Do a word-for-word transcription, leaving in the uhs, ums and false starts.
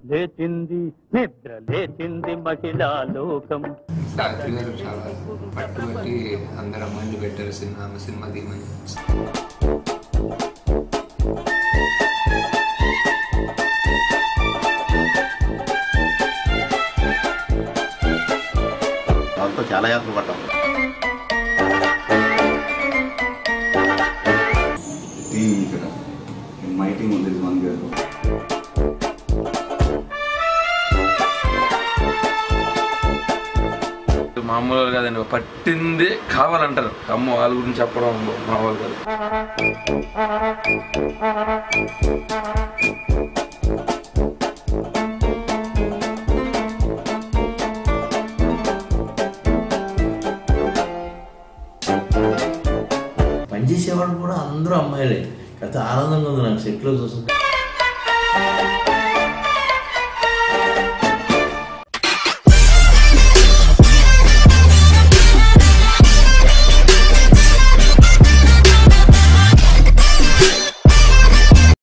లేచింది నిద్ర లేచింది మహిళా లోకం. రాత్రి గారు చాలా పట్టుబట్టి అందరు అమ్మాయిలు పెట్టారు సినిమా సినిమా దిగమని. వాళ్ళతో చాలా యాత్ర పడ్డాం. టీం ఇక్కడ మై టీం ఉంది వన్ గారు. మామూలు కాదండి, పట్టింది కావాలంటారు. అమ్మ వాళ్ళ గురించి చెప్పడం మామూలు కాదు. పనిచేసేవాళ్ళు కూడా అందరూ అమ్మాయిలే. కాకపోతే ఆనందంగా ఉంది నాకు సెట్లో చూస్తుంటే.